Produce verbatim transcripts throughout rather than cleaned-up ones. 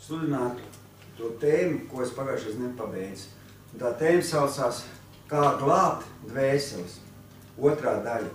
sludināt to tēmu, ko es pagājušais nepabeidzu. Un tā tēma saucās Kā glābt dvēseles, otrā daļa.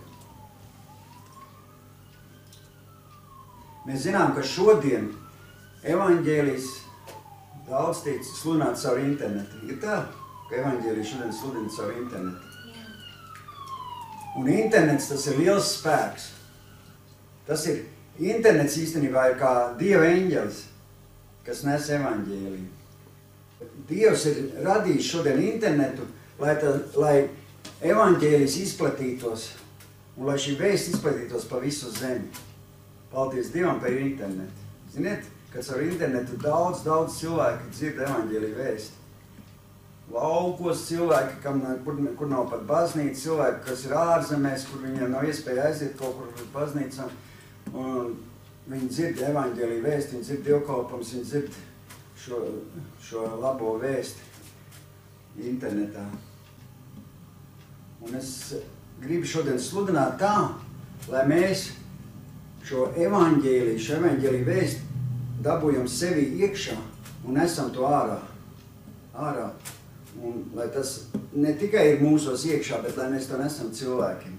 Mēs zinām, ka šodien evaņģēlijs daudz tiek sludināts caur internetu. Ir tā, ka evaņģēlijs šodien sludina caur internetu. Un internets, tas ir liels spēks. Tas ir, internets īstenībā ir kā Dieva eņģelis, kas nes evaņģēliju. Dievs ir radījis šodien internetu, lai, tā, lai evaņģēlijs izplatītos un lai šī vēsts izplatītos pa visu zemi. Paldies Dievam par internetu. Ziniet, ka ar internetu daudz, daudz cilvēki dzird evaņģēliju vēsti. Laukos cilvēki, kam, kur, kur nav pat baznīca, cilvēki, kas ir ārzemēs, kur viņiem nav iespēja aiziet kaut kur uz baznīcām. Un viņi dzird evaņģēliju vēsti, viņi dzird dievkalpojums, viņi dzird šo, šo labo vēsti internetā. Un es gribu šodien sludināt tā, lai mēs šo evaņģēliju, šo evaņģēliju vēsti dabūjam sevi iekšā un esam to ārā. ārā. Un lai tas ne tikai ir mūsos iekšā, bet lai mēs to nesam cilvēkiem.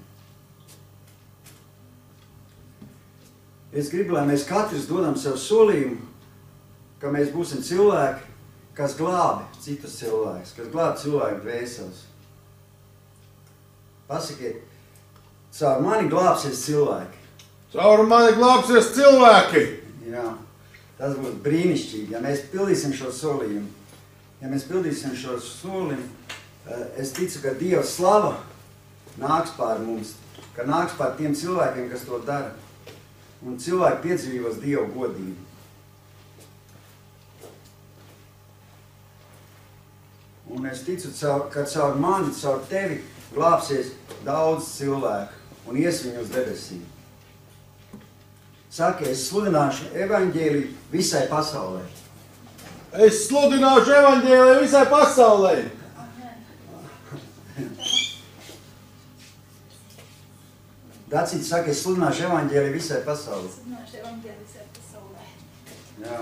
Es gribu, lai mēs katrs dodam sev solījumu, ka mēs būsim cilvēki, kas glābi citus cilvēkus, kas glābi cilvēku dvēseles. Pasakiet, caur mani glābsies cilvēki. Caur mani glābsies cilvēki! Jā, tas būs brīnišķīgi, ja mēs pildīsim šo solījumu. Ja mēs pildīsim šo solījumu, es ticu, ka Dieva slava nāks pār mums, ka nāks pār tiem cilvēkiem, kas to dara. Un cilvēki piedzīvos Dieva godību. Un es ticu, ka caur mani, caur tevi glābsies daudz cilvēku un ies viņu uz debesīm. Saki, es sludināšu evaņģēliju visai pasaulē. Es sludināšu evaņģēliju visai pasaulē. Dacīts saka, es sludināšu evaņģēliju visai pasaulē. Sludināšu evaņģēliju visai pasaulē. Jā.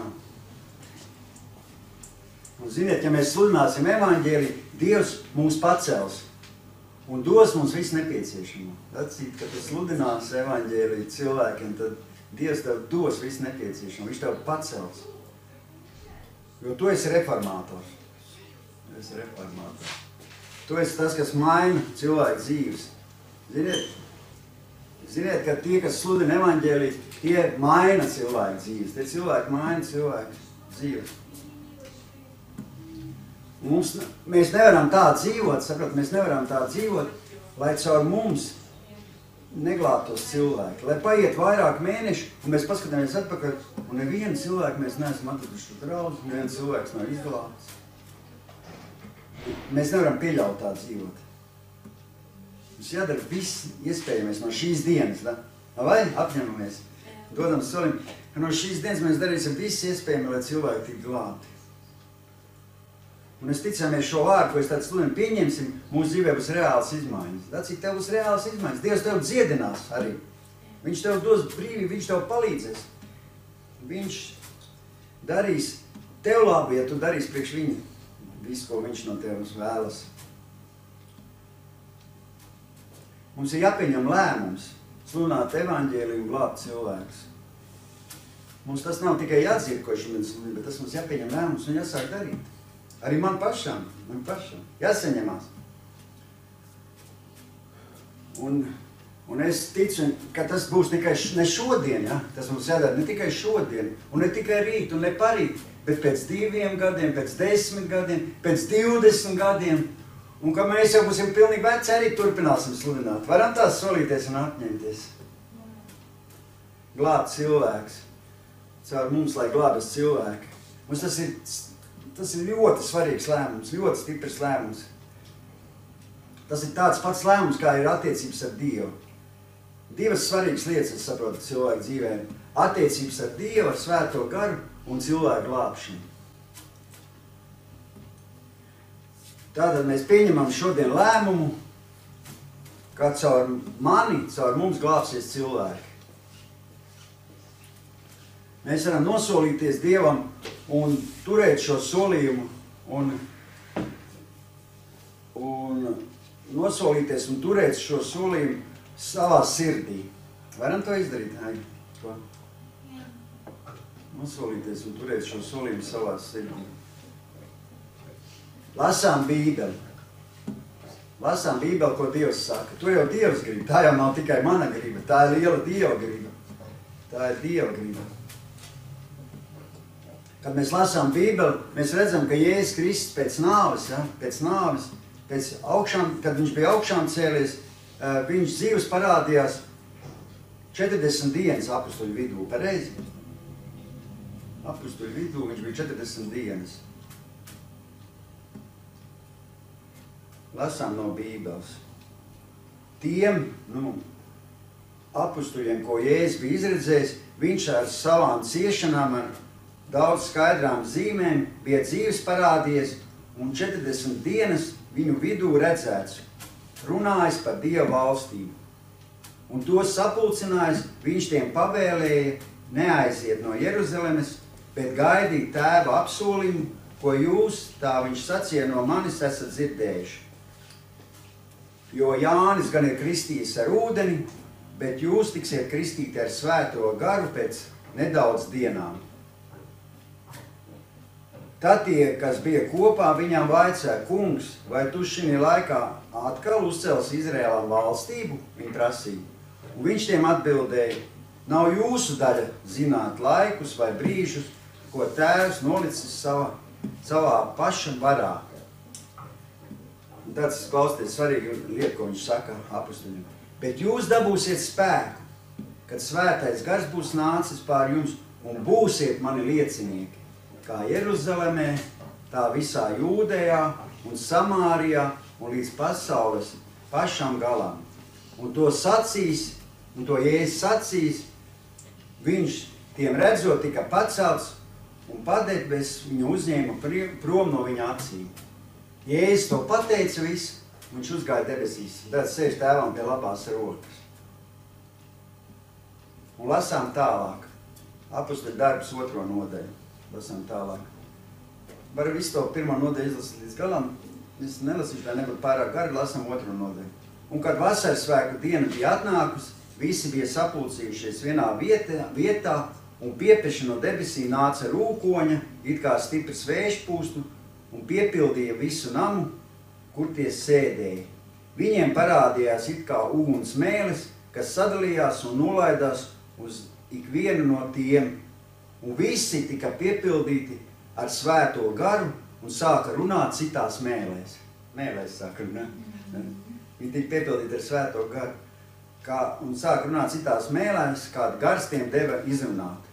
Un ziniet, ja mēs sludināsim evaņģēliju, Dievs mūs pacels un dos mums visu nepieciešamo. Dacīt, ka tu sludināsi evaņģēliju cilvēkiem, tad Dievs tev dos visu nepieciešamo. Viņš tev pacels. Jo tu esi reformātors. Tu esi reformātors. Tu esi tas, kas maina cilvēku dzīves. Ziniet, ziniet, ka tie, kas sludina evaņģēliju, tie maina cilvēku dzīves. Tie cilvēki maina cilvēku dzīves. Mums, mēs nevaram tā dzīvot, saprat, mēs nevaram tā dzīvot, lai caur mums neglābtos cilvēki. Lai paiet vairāk mēneši, un mēs paskatāmies atpakaļ, un nevienu cilvēku mēs neesam atraduši draudz, nevienu cilvēks nav izglābts. Mēs nevaram pieļaut tā dzīvot. Mums jādara viss iespējamais no šīs dienas, da? Vai apņemamies? Dodam solim, ka no šīs dienas mēs darīsim viss iespējami, lai cilvēki tik glābti. Un es ticu, ja mēs šo vārdu, ko es tādu sludinu pieņemsim, mūsu dzīvē būs reāls izmaiņas. Tā cik tev būs reāls izmaiņas. Dievs tev dziedinās arī. Viņš tev dos brīvību, viņš tev palīdzēs. Viņš darīs tev labi, ja tu darīsi priekš viņu visu, ko viņš no tevis vēlas. Mums ir jāpieņem lēmums, sludināt evaņģēliju un glābt cilvēkus. Mums tas nav tikai jādzird, ko šodien sludina, bet tas mums jāpieņem lēmums un jāsāk darīt. Arī man pašam, man pašam, jāsaņemās. Un, un es ticu, ka tas būs tikai ne šodien, ja? Tas mums jādara ne tikai šodien, un ne tikai rīt, un ne parīt, bet pēc diviem gadiem, pēc desmit gadiem, pēc divdesmit gadiem, un ka mēs jau būsim pilnīgi veci, arī turpināsim sludināt. Varam tās solīties un apņemties. Glābt cilvēks. Caur mums, lai glābas cilvēki. Mums tas ir... Tas ir ļoti svarīgs lēmums, ļoti stiprs lēmums. Tas ir tāds pats lēmums, kā ir attiecības ar Dievu. Divas svarīgas lietas, es saprotu, cilvēku dzīvē. Attiecības ar Dievu, ar svēto garu un cilvēku glābšanu. Tātad mēs pieņemam šodien lēmumu, kā caur mani, caur mums glābsies cilvēki. Mēs varam nosolīties Dievam un turēt šo solījumu un, un nosolīties un turēt šo solījumu savā sirdī. Varam to izdarīt? Ai, ko? Nosolīties un turēt šo solījumu savā sirdī. Lasām Bībeli. Lasām Bībeli, ko Dievs saka. To jau Dievs grib. Tā jau nav tikai mana griba. Tā ir liela Dieva griba. Tā ir Dieva griba. Kad mēs lasām Bībeli, mēs redzam, ka Jēzus Kristus pēc nāves, ja, pēc nāves, pēc augšām, kad viņš bija augšām cēlies, viņš dzīves parādījās četrdesmit dienas apustuļu vidū. Pareizi? Apustuļu vidū viņš bija četrdesmit dienas. Lasām no Bībeles. Tiem, nu, apustuļiem, ko Jēzus bija izredzējis, viņš ar savām ciešanām, ar daudz skaidrām zīmēm bija dzīves parādījies un četrdesmit dienas viņu vidū redzēts, runājis par Dieva valstību. Un to sapulcinājis, viņš tiem pavēlēja neaiziet no Jeruzalemes, bet gaidīt tēva apsolījumu, ko jūs, tā viņš sacīja, no manis esat dzirdējuši. Jo Jānis gan ir kristījis ar ūdeni, bet jūs tiksiet kristīti ar svēto garu pēc nedaudz dienām. Tad tie, kas bija kopā, viņām vaicāja, kungs, vai tu šī laikā atkal uzcels Izrēlam valstību? Viņi prasīja. Un viņš tiem atbildēja, nav jūsu daļa zināt laikus vai brīžus, ko tēvs nolicis savā, savā paša varā. Un tāds klausties svarīgi lieta, ko viņš saka apustuļiem. Bet jūs dabūsiet spēku, kad svētais gars būs nācis pār jums un būsiet mani liecinieki. Kā Jeruzalemē, tā visā Jūdejā un Samārijā un līdz pasaules pašam galam. Un to sacīs, un to Jēzus sacīs, viņš tiem redzot tika pacelts un padebes viņu uzņēma prom no viņa acīm. Jēzus to pateica visu, viņš uzgāja debesīs, tad sēž tēvam pie labās rokas. Un lasām tālāk, apustuļu darbus otro nodaļu. Lasām tālāk. Varu visu to pirmo nodaļu izlasīt līdz galam. Es nelasīšu, tā nebūtu pārāk gari, lasām otro nodaļu. Un kad vasaras svētku diena bija atnākusi, visi bija sapulcījušies vienā vietā, vietā un piepeši no debesī nāca rūkoņa, it kā stiprs vējš pūstu, un piepildīja visu namu, kur tie sēdēja. Viņiem parādījās it kā uguns mēlis, kas sadalījās un nolaidās uz ikvienu no tiem. Un visi tika piepildīti ar svēto garu un sāka runāt citās mēlēs. Mēlēs sāka runāt. Viņi tika piepildīti ar svēto garu. Kā, un sāka runāt citās mēlēs, kāda gars tiem deva izrunāt.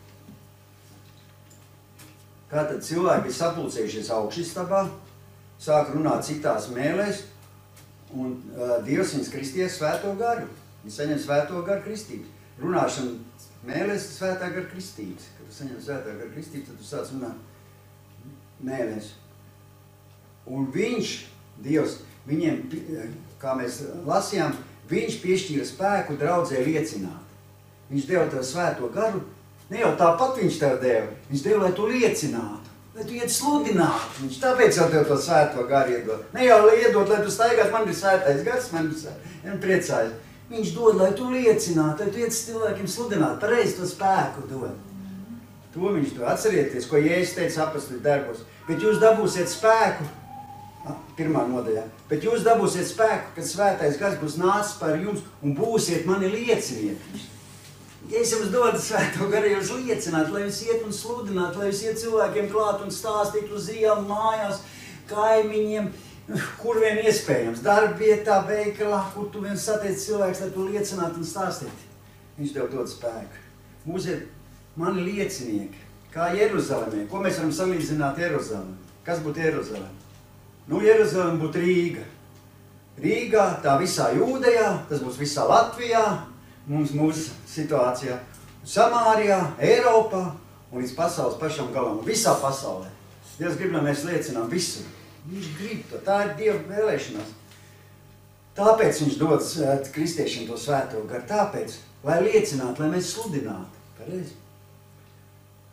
Tātad cilvēki bija sapulcējušies augšistabā, sāka runāt citās mēlēs, un uh, Dievs viņus kristies svēto garu. Viņi saņem svēto garu kristību. Runāšana mēlēs ir svētā gara kristības. Kad tu saņem svētā gara kristības, tad tu sāc runāt mēlēs. Un viņš, Dievs, viņiem, kā mēs lasījām, viņš piešķīra spēku draudzē liecināt. Viņš deva tev svēto garu, ne jau tāpat viņš tev deva, viņš deva, lai tu liecinātu, lai tu iet sludinātu. Viņš tāpēc jau tev to svēto garu iedod. Ne jau lai iedod, lai tu staigāt, man ir svētais gars, man ir priecājas. Viņš dod, lai tu liecinātu, lai tu iet cilvēkiem sludināt, pareizi to spēku dod. To viņš dod. Atcerieties, ko Jēzus teica apustuļu darbos. Bet jūs dabūsiet spēku, pirmā nodaļā, bet jūs dabūsiet spēku, kad svētais gars būs nācis par jums un būsiet mani liecinieki. Jēzus jums dod svēto garu jūs liecināt, lai jūs iet un sludināt, lai jūs iet cilvēkiem klāt un stāstīt uz ielu, mājās, kaimiņiem, kur vien iespējams, darbvietā, veikalā, kur tu vien satiec cilvēks, lai tu liecinātu un stāstītu. Viņš tev dod spēku. Būsiet mani liecinieki, kā Jeruzalemē. Ko mēs varam salīdzināt Jeruzalemi? Kas būtu Jeruzaleme? Nu, Jeruzaleme būtu Rīga. Rīgā, tā visā Jūdejā, tas būs visā Latvijā, mums mūsu situācijā, Samārijā, Eiropā un līdz pasaules pašam galam, visā pasaulē. Dievs grib, lai mēs liecinām visur. Viņš grib to, tā ir Dieva vēlēšanās. Tāpēc viņš dod kristiešiem to svēto garu, tāpēc, lai liecinātu, lai mēs sludinātu. Pareizi.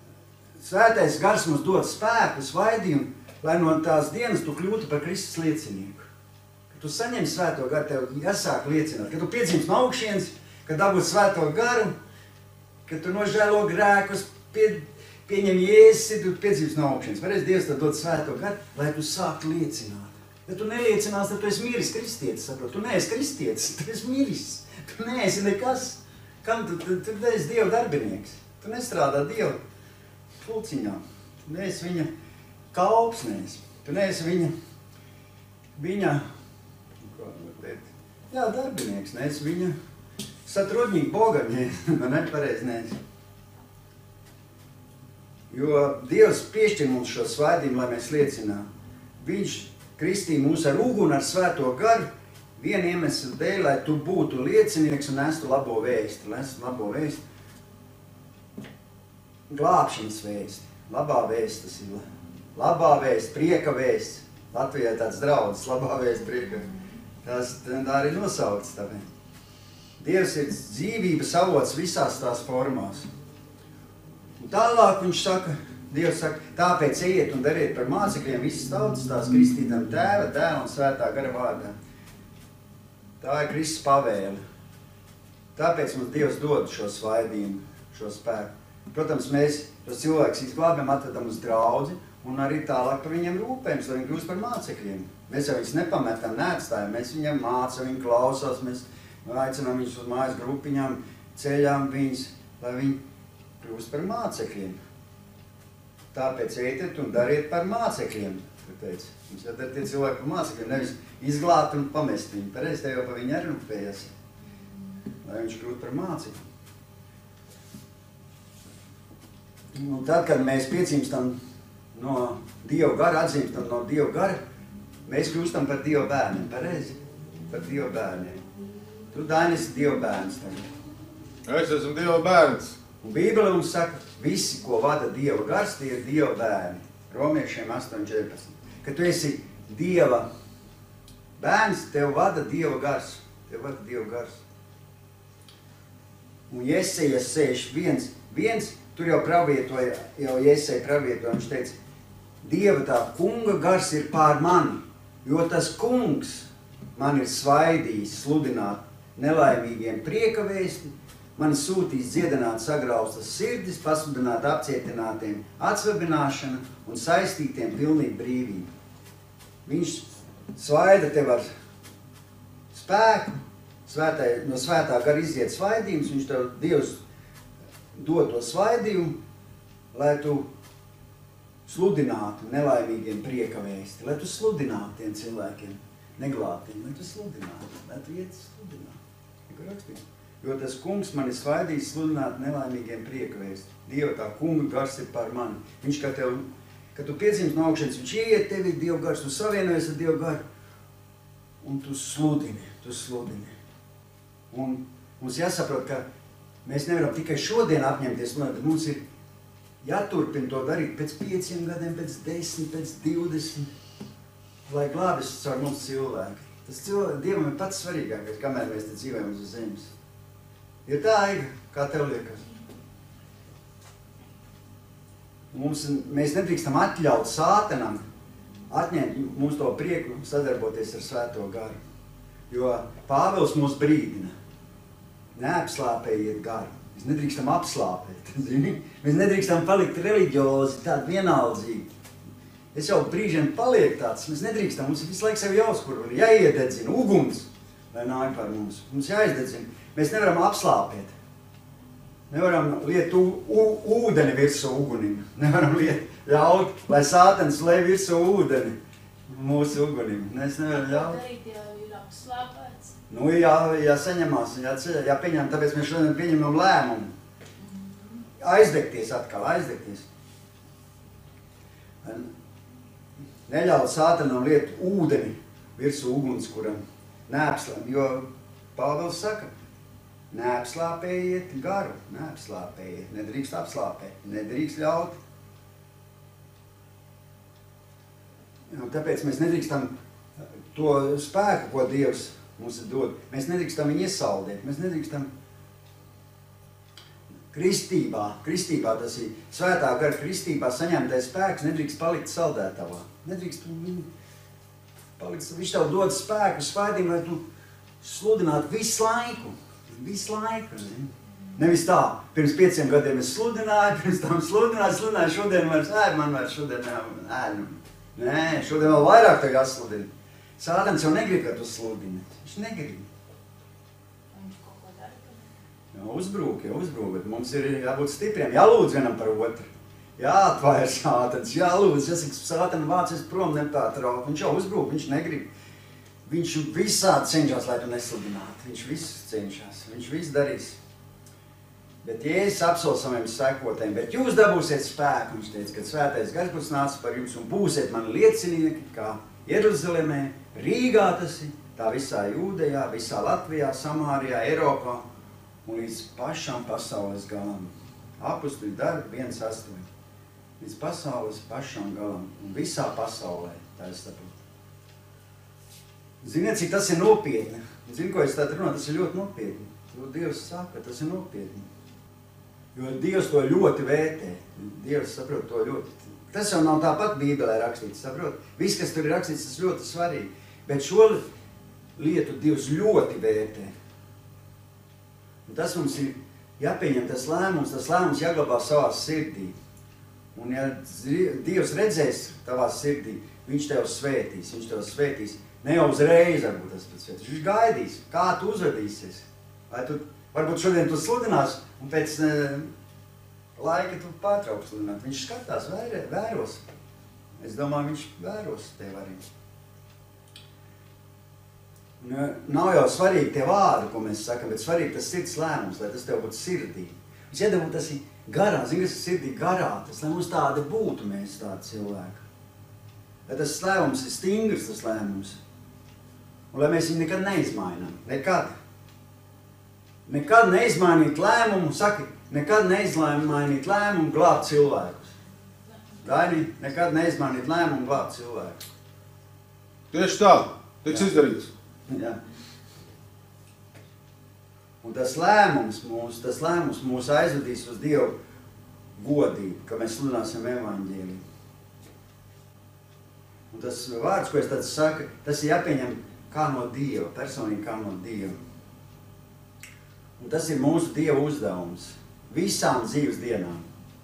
Svētais gars mums dod spēku, svaidījumu, lai no tās dienas tu kļūtu par Kristus liecinieku. Kad tu saņem svēto garu, tev jāsāk liecināt. Kad tu piedzimst no augšienes, kad dabūs svēto garu, kad tu nožēlo grēkus, pie, pieņem Jēzus, tu piedzimst no augšienes. Varēs Dievs tev dod svēto garu, lai tu sāktu liecināt. Ja tu neliecinās, tad tu esi miris kristietis, saprot. Tu neesi kristietis, tu esi miris. Tu neesi nekas. Kam tu, tu, tu neesi Dieva darbinieks. Tu nestrādā Dieva pulciņā. Tu neesi viņa kalps, neesi. Tu neesi viņa, viņa, kā teikt, jā, darbinieks, neesi viņa satrudņīgi bogaņi, man nepareizi neesi. Jo Dievs piešķir mums šo svētību, lai mēs liecinām. Viņš kristīja mūs ar uguni, ar svēto garu, viena iemesla dēļ, lai tu būtu liecinieks un nestu labo vēsti. Nestu labo vēsti. Glābšanas vēsti. Labā vēsti tas ir. Labā vēsti, prieka vēsti. Latvijā tāds draudzes, labā vēsti, prieka. Tas tā arī nosaukts tāpēc. Dievs ir dzīvības avots visās tās formās. Un tālāk viņš saka, Dievs saka, tāpēc ejiet un dariet par mācekļiem visas tautas, tās kristītam Tēva, Dēla un Svētā gara vārdā. Tā ir Kristus pavēle. Tāpēc mums Dievs dod šo svaidījumu, šo spēku. Protams, mēs tos cilvēkus izglābjam, atvedam uz draudzi un arī tālāk par viņiem rūpējums, lai viņi kļūst par mācekļiem. Mēs jau viņus nepametam, neatstājam, mēs viņiem mācam, viņi klausās, mēs aicinām viņus uz mājas grupiņām, ceļām viņus, lai viņi kļūst par mācekļiem. Tāpēc ejiet un dariet par mācekļiem, teica. Mums jādara tie cilvēki par mācekļiem, nevis izglābt un pamest viņu. Pareiz tev jau par viņu arī rūpējas, lai viņš kļūt par mācekļu. Un tad, kad mēs piedzimstam no Dieva gara, atzīstam no Dieva gara, mēs kļūstam par Dieva bērniem, pareizi? Par Dieva bērniem. Tu, Daini, esi Dieva bērns tagad. Es esmu Dieva bērns. Un Bībele mums saka, visi, ko vada Dieva gars, tie ir Dieva bērni. Romiešiem astoņi četrpadsmit. Kad tu esi Dieva bērns, tev vada Dieva gars. Tev vada Dieva gars. Un Jesejas sešdesmit viens, viens, tur jau pravietoja, jau Jeseja pravietoja, viņš teica, Dieva tā kunga gars ir pār mani, jo tas kungs man ir svaidījis sludināt nelaimīgiem prieka vēsti, man sūtīs dziedināt sagraustas sirdis, pasludināt apcietinātiem atsvabināšanu un saistītiem pilnīgi brīvību. Viņš svaida tev ar spēku, svētā, no svētā gara iziet svaidījums, viņš tev Dievs dod to svaidījumu, lai tu sludinātu nelaimīgiem prieka vēsti, lai tu sludinātu tiem cilvēkiem, neglābtiem, lai tu sludinātu, lai tu iet sludināt. Neko rakstīt. Jo tas kungs man ir svaidījis sludināt nelaimīgiem prieka vēsti. Dieva tā kunga gars ir pār mani. Viņš, kad, tev, kad tu piedzimst no augšienes, viņš ieiet tevi Dieva gars, tu savienojies ar Dieva garu. Un tu sludini, tu sludini. Un mums jāsaprot, ka mēs nevaram tikai šodien apņemties, bet mums ir jāturpina to darīt pēc pieciem gadiem, pēc desmit, pēc divdesmit, lai glābis caur mums cilvēki. Tas cilvēki, Dievam ir pats svarīgākais, kamēr mēs te dzīvojam uz zemes. Ja tā ir, kā tev liekas. Mums, mēs nedrīkstam atļaut sātanam atņemt mums to prieku sadarboties ar svēto garu. Jo Pāvils mūs brīdina. Neapslāpējiet garu. Mēs nedrīkstam apslāpēt. Zini? Mēs nedrīkstam palikt reliģiozi, tādi vienaldzīgi. Es jau brīžiem paliek tāds. Mēs nedrīkstam. Mums visu laiku sevi jāuzkur. Jāiededzina uguns, lai nāk par mums. Mums jāizdedzina. Mēs nevaram apslāpēt. Nevaram liet u, u, ūdeni virsū ugunim. Nevaram liet ļaut, lai sātans lej virsū ūdeni mūsu ugunim. Mēs nevaram ļaut. Darīt, ja ir apslāpēts. Nu, jā, jāsaņemās, jāceļ, jāpieņem, tāpēc mēs šodien pieņemam lēmumu. Aizdegties atkal, aizdegties. Neļaut sātanam liet ūdeni virsū uguns, kuram neapslāp, jo Pāvils saka, neapslāpējiet garu, neapslāpējiet, nedrīkst apslāpēt, nedrīkst ļaut. Un tāpēc mēs nedrīkstam to spēku, ko Dievs mums dod, mēs nedrīkstam viņu iesaldēt, mēs nedrīkstam, kristībā, kristībā tas ir svētā gara kristībā saņemtais spēks, nedrīkst palikt saldētavā. Nedrīkst palikt, viņš tev dod spēku, svētību, lai tu sludinātu visu laiku. Visu laiku, ne? Nevis tā, pirms pieciem gadiem es sludināju, pirms tam sludināju, sludināju, šodien vairs ēd, man vairs šodien ēd. Nē, šodien vēl vairāk tagad sludina. Sātans jau negrib, ka tu sludini. Viņš negrib. Jā, uzbrūk, jā, uzbrūk, bet mums ir jābūt stipriem, jālūdz vienam par otru. Jāatvair sātans, jālūdz, jāsaka, sātana vācies prom nepārtraukt. Viņš jau uzbrūk, viņš negrib. Viņš visādi cenšas, lai tu nesludinātu. Viņš visu cenšas, viņš visu darīs. Bet Jēzus apsola saviem sekotājiem, bet jūs dabūsiet spēku. Viņš teica, ka svētais gars būs nācis par jums un būsiet mani liecinieki, kā Jeruzalemē, Rīgā tas ir, tā visā Jūdejā, visā Latvijā, Samārijā, Eiropā un līdz pašam pasaules galam. Apustuļu darbi viens astoņi. Līdz pasaules pašam galam un visā pasaulē, tā es saprotu. Ziniet, cik tas ir nopietni. Zinu, ko es tā runāju, tas ir ļoti nopietni. Jo Dievs saka, tas ir nopietni. Jo Dievs to ļoti vērtē. Dievs saprot to ļoti. Tas jau nav tāpat Bībelē rakstīts, saprot? Viss, kas tur ir rakstīts, tas ļoti svarīgi. Bet šo lietu Dievs ļoti vērtē. Un tas mums ir jāpieņem tas lēmums, tas lēmums jāglabā savā sirdī. Un ja Dievs redzēs tavā sirdī, viņš tev svētīs, viņš tev svētīs. Ne jau uzreiz varbūt tas pēc svētīs. Viņš gaidīs, kā tu uzvedīsies. Vai tu, varbūt šodien tu sludinās, un pēc ne, laika tu pārtrauks sludināt. Viņš skatās, vēr, vēros. Es domāju, viņš vēros tev arī. Un, nav jau svarīgi tie vārdi, ko mēs sakam, bet svarīgi tas sirds lēmums, lai tas tev būtu sirdī. Viņš iedabū tas ir garā, zini, kas ir sirdī garā, tas, lai mums tādi būtu mēs tādi cilvēki. Lai tas lēmums ir stingrs, tas lēmums. Un lai mēs viņu nekad neizmainām. Nekad. Nekad neizmainīt lēmumu, saki, nekad neizmainīt lēmumu glābt cilvēkus. Daini, nekad neizmainīt lēmumu glābt cilvēkus. Tieši tā, tiks izdarīts. Jā. Un tas lēmums mūs, tas lēmums mūs aizvedīs uz Dievu godību, ka mēs sludināsim evaņģēliju. Un tas vārds, ko es tad saku, tas ir jāpieņem kā no Dieva, personīgi kā no Dieva. Un tas ir mūsu Dieva uzdevums visām dzīves dienām.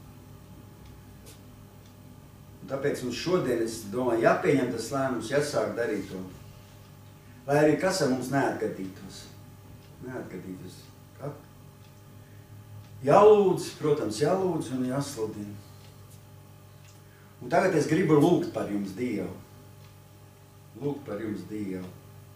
Un tāpēc mums šodien, es domāju, jāpieņem tas lēmums, jāsāk darīt to. Lai arī kas ar mums neatgadītos. Neatgadītos. Kā? Jālūdz, protams, jālūdz un jāsludina. Un tagad es gribu lūgt par jums Dievu. Lūgt par jums Dievu.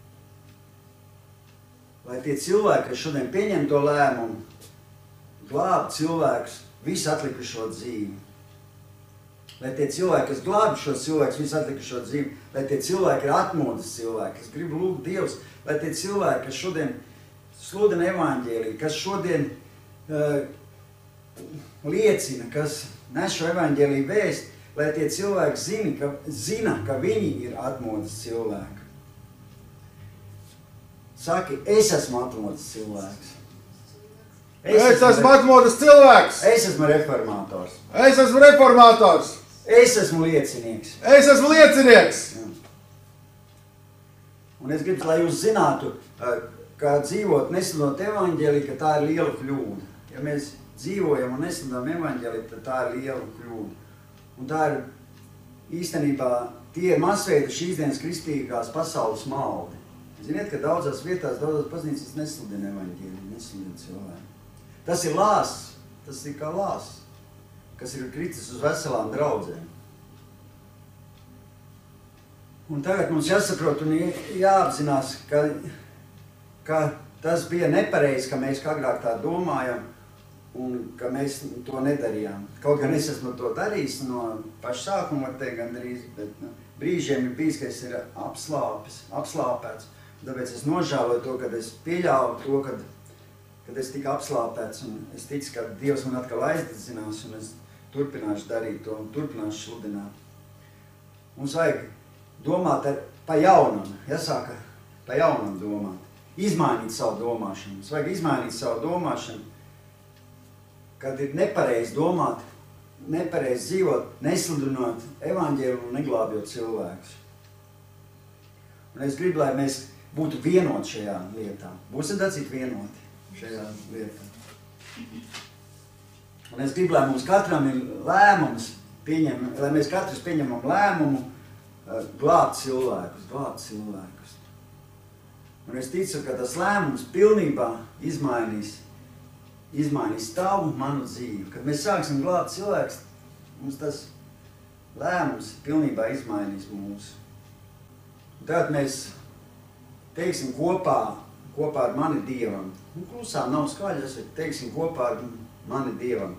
Lai tie cilvēki, kas šodien pieņem to lēmumu, glāb cilvēkus visu atlikušo dzīvi. Lai tie cilvēki, kas glāb šos cilvēkus visu atlikušo dzīvi, lai tie cilvēki ir atmodas cilvēki. Es gribu lūgt Dievs, lai tie cilvēki, kas šodien sludina evaņģēliju, kas šodien uh, liecina, kas nes šo evaņģēliju vēst, lai tie cilvēki zina, ka, zina, ka viņi ir atmodas cilvēki. Saki, es esmu atmodas cilvēks. Es, es esmu atmodas cilvēks. Es esmu reformātors. Es esmu reformātors. Es esmu liecinieks. Es esmu liecinieks. Jā. Un es gribu, lai jūs zinātu, kā dzīvot nesludinot evaņģēliju, ka tā ir liela kļūda. Ja mēs dzīvojam un nesludinām evaņģēliju, tad tā ir liela kļūda. Un tā ir īstenībā tie masveida šīs dienas kristīgās pasaules maldi. Ziniet, ka daudzās vietās, daudzās baznīcas nesludina evaņģēliju, nesludina cilvēku. Tas ir lāsts, tas ir kā lāsts, kas ir kritis uz veselām draudzēm. Un tagad mums jāsaprot un jāapzinās, ka, ka tas bija nepareizi, ka mēs kā agrāk tā domājam un ka mēs to nedarījām. Kaut gan es esmu to darījis no paša sākuma, var teikt gandrīz, bet nu, brīžiem ir bijis, ka es ir apslāpis, apslāpēts. Tāpēc es nožēloju to, kad es pieļāvu to, kad, kad es tiku apslāpēts un es ticu, ka Dievs man atkal aizdedzinās un es turpināšu darīt to un turpināšu sludināt. Mums vajag domāt ar, pa jaunam, jāsāka pa jaunam domāt. Izmainīt savu domāšanu. Mums vajag izmainīt savu domāšanu kad ir nepareizi domāt, nepareizi dzīvot, nesludinot evaņģēlu un neglābjot cilvēkus. Un es gribu, lai mēs būtu vienoti šajā lietā. Būsim dacīt vienoti šajā lietā. Un es gribu, lai mums katram ir lēmums, pieņem, lai mēs katrs pieņemam lēmumu glābt cilvēkus, glābt cilvēkus. Un es ticu, ka tas lēmums pilnībā izmainīs, izmainīs tavu manu dzīvi. Kad mēs sāksim glābt cilvēkus, mums tas lēmums pilnībā izmainīs mūsu. Un tad mēs teiksim kopā, kopā ar mani Dievam. Nu, klusām nav skaļi, es teiksim kopā ar mani Dievam.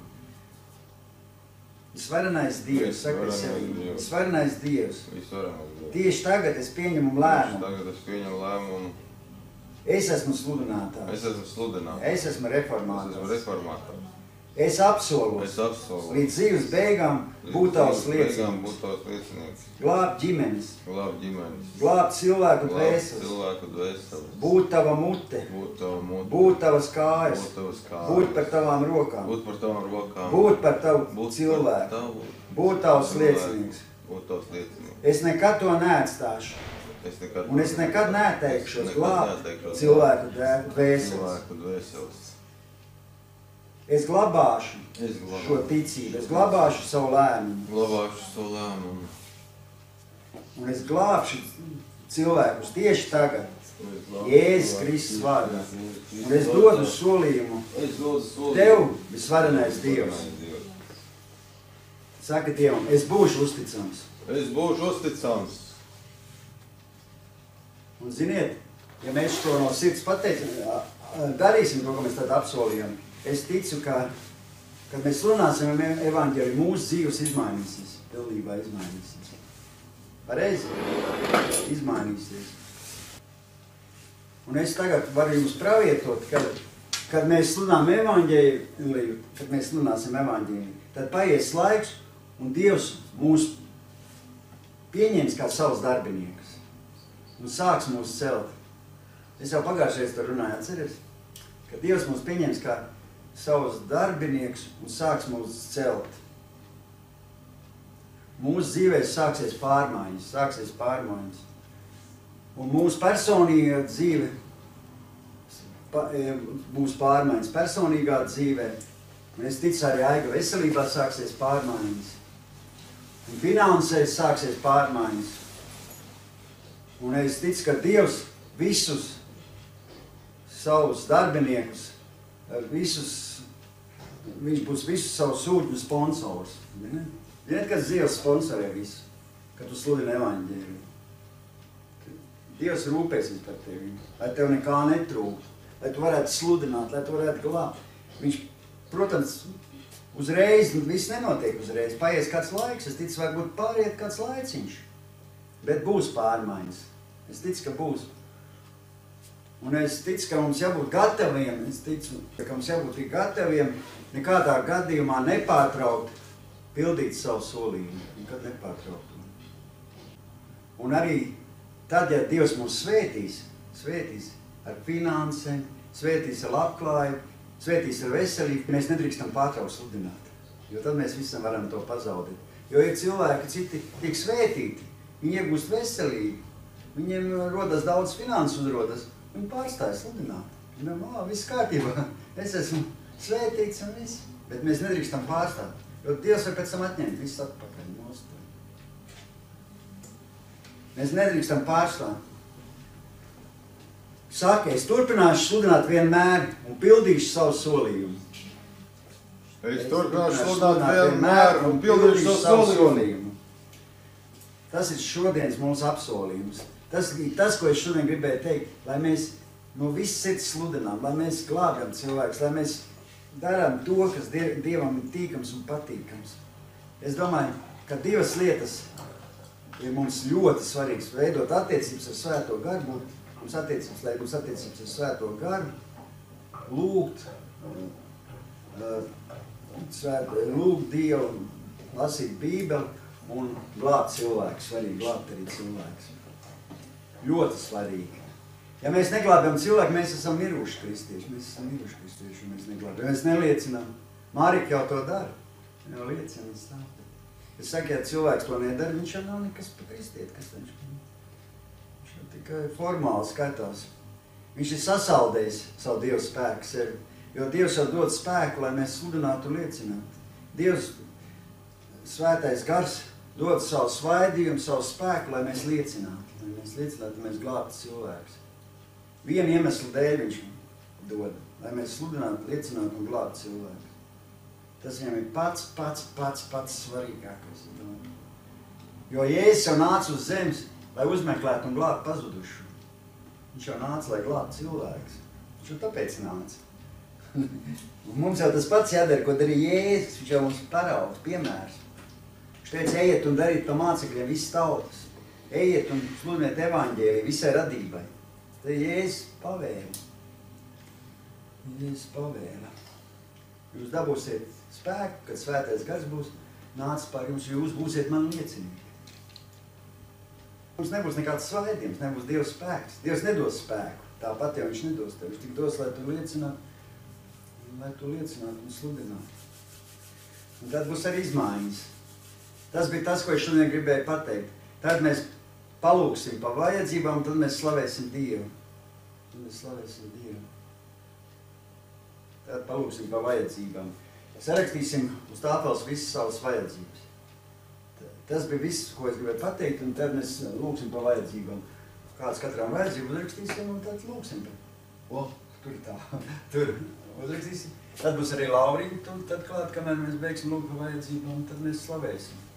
Visvarenais Dievs, saka sevi, visvarenais Dievs. Tieši tagad es pieņemu lēmumu. Tagad es pieņemu lēmumu. Es esmu sludinātājs. Es esmu sludinātājs. Es esmu reformātājs. Es esmu reformātājs. Es apsolu. Es apsolu. Līdz dzīves beigām būt tavs liecinieks. liecinieks. Būt tavs liecinieks. Glābt ģimenes. Glābt ģimenes. Glābt cilvēku Glābt dvēseles. cilvēku dvēseles. Būt tava mute. Būt tava mute. Būt tavas kājas. Būt tavas kājas. Būt par tavām rokām. Būt par tavām rokām. Būt par tavu Būt cilvēku. par tavu Būt tavs cilvēku. liecinieks. Būt tavs liecinieks. Es nekad to neatstāšu. Es nekad, Un es nekad neteikšos nekad glābt neteikšos cilvēku dvēseles. cilvēku dvēseles. Es glabāšu Es glabāšu. šo ticību. Es glabāšu savu lēmumu. Glabāšu savu lēmumu. Un es glābšu cilvēkus tieši tagad. Jēzus Kristus vārdā. Un es dodu solījumu Es dodu solījumu. tev, visvarenais Dievs. Saka Dievam, es būšu uzticams. Es būšu uzticams. Un ziniet, ja mēs to no sirds pateicam, darīsim to, ko mēs tad apsolījām, es ticu, ka, kad mēs runāsim evaņģēliju, mūsu dzīves izmainīsies, pilnībā izmainīsies. Pareizi? Izmainīsies. Un es tagad varu jums pravietot, kad, kad mēs sludinām evaņģēliju, kad mēs sludināsim evaņģēliju, tad paies laiks, un Dievs mūs pieņems kā savus darbiniekus. Un sāks mūs celt. Es jau pagājušajā tur runāju, atceries? Ka Dievs mūs pieņems kā savus darbiniekus un sāks mūs celt. Mūsu dzīvēs sāksies pārmaiņas, sāksies pārmaiņas. Un mūsu personīgā dzīve būs pārmaiņas. Personīgā dzīvē, un es ticu arī aiga veselībā sāksies pārmaiņas. Un finansēs sāksies pārmaiņas. Un es ticu, ka Dievs visus savus darbiniekus, visus, viņš būs visus savus sūtņu sponsors. Ziniet, kas Dievs sponsorē visu, kad tu sludini evaņģēliju. Dievs rūpēsies par tevi, lai tev nekā netrūktu, lai tu varētu sludināt, lai tu varētu glābt. Viņš, protams, uzreiz, viss nenotiek uzreiz, paies kāds laiks, es ticu, varbūt pāriet kāds laiciņš. Bet būs pārmaiņas. Es ticu, ka būs. Un es ticu, ka mums jābūt gataviem, es ticu, ka mums jābūt tik gataviem nekādā gadījumā nepārtraukt pildīt savu solījumu. Nekad nepārtraukt. Un arī tad, ja Dievs mūs svētīs, svētīs ar finansēm, svētīs ar labklājību, svētīs ar veselību, mēs nedrīkstam pārtraukt sludināt. Jo tad mēs visam varam to pazaudēt. Jo ir cilvēki, citi tiek svētīti. Viņi iegūst veselību, viņiem rodas daudz finanses uzrodas, viņi pārstāja sludināt. Viņam, o, viss kārtībā, es esmu svētīts un viss, bet mēs nedrīkstam pārstāt, jo Dievs var pēc tam atņemt visu atpakaļ nostāju. Mēs nedrīkstam pārstāt. Saka, es turpināšu sludināt vienmēr un pildīšu savu solījumu. Es turpināšu sludināt vienmēr un pildīšu savu solījumu. Tas ir šodienas mūsu apsolījums. Tas ir tas, ko es šodien gribēju teikt, lai mēs no visas sirds sludinām, lai mēs glābjam cilvēkus, lai mēs darām to, kas Dievam ir tīkams un patīkams. Es domāju, ka divas lietas ir mums ļoti svarīgas. Veidot attiecības ar Svēto garu, būt mums attiecības, lai būs attiecības ar Svēto garu, lūgt, svēt, lūgt Dievu, lasīt Bībeli, un glābt cilvēku, svarīgi glābt arī cilvēks. Ļoti svarīgi. Ja mēs neglābjam cilvēku, mēs esam miruši kristieši. Mēs esam miruši kristieši, un mēs neglābjam. Ja mēs neliecinām Marika jau to dara. Viņa jau liecina uz tā. Es saku, ja cilvēks to nedara, viņš jau nav nekas pa kristiet, kas viņš. Viņš jau tikai formāli skatās. Viņš ir sasaldējis savu Dievu spēku sevi. Jo Dievs jau dod spēku, lai mēs sludinātu un liecinātu. Dievs, svētais gars, dod savu svaidījumu, savu spēku, lai mēs liecinātu. Lai mēs liecinātu, lai mēs glābtu cilvēkus. Vienu iemeslu dēļ viņš dod, lai mēs sludinātu, liecinātu un glābtu cilvēkus. Tas viņam ir pats, pats, pats, pats svarīgākais. Jo Jēzus jau nāca uz zemes, lai uzmeklētu un glābtu pazudušu. Viņš jau nāca, lai glābtu cilvēkus. Viņš jau tāpēc nāca. Un mums jau tas pats jādara, ko darīja Jēzus. Viņš jau mums paraugs, piemērs. Viņš teica, ejiet un dariet pa mācekļiem visas tautas. Ejiet un sludiniet evaņģēliju visai radībai. Tad Jēzus pavēla. Jēzus pavēla. Jūs dabūsiet spēku, kad svētais gars būs nācis pār jums, jūs būsiet man liecinieki. Mums nebūs nekāds svaidījums, nebūs Dieva spēks. Dievs nedos spēku. Tāpat jau viņš nedos tev. Viņš tik dos, lai tu liecinātu, lai tu liecinātu un sludinātu. Un tad būs arī izmaiņas. Tas bija tas, ko es šodien gribēju pateikt. Tad mēs palūksim pa vajadzībām, tad mēs slavēsim Dievu. Tad mēs slavēsim Dievu. Tad palūksim pa vajadzībām. Sarakstīsim uz tāpels visas savas vajadzības. Tas bija viss, ko es gribēju pateikt, un tad mēs lūksim pa vajadzībām. Kāds katram vajadzību uzrakstīsim, un tad lūksim. O, tur tā, tur uzrakstīsim. Tad būs arī Laurīna, un tad klāt, kamēr mēs beigsim lūgt pa vajadzībām, tad mēs slavēsim.